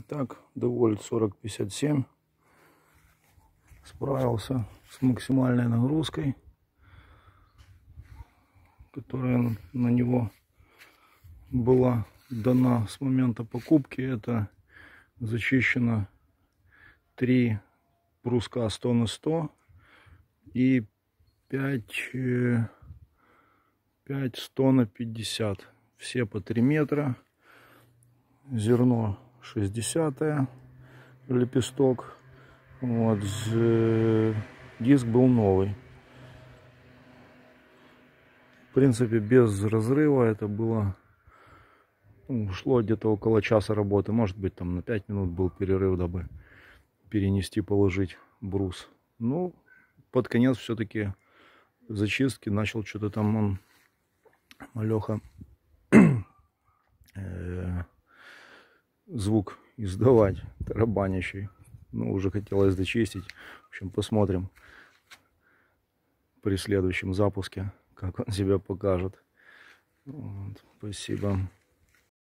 Так, DeWalt 4057 справился с максимальной нагрузкой, которая на него была дана с момента покупки. Это зачищено 3 бруска 100 на 100 и 5 100 на 50. Все по 3 метра. Зерно 60-е, лепесток. Вот, диск был новый. В принципе, без разрыва это было, шло где-то около часа работы. Может быть, там на 5 минут был перерыв, дабы перенести, положить брус. Ну, под конец все-таки зачистки начал что-то там он, малеха, звук издавать, тарабанящий. Ну, уже хотелось дочистить. В общем, посмотрим при следующем запуске, как он себя покажет. Вот, спасибо.